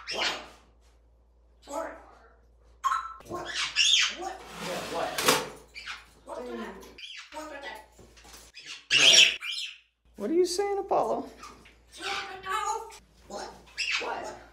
What? What? What? What? Yeah, what? What's that? What's that? What are you saying, Apollo? What? What?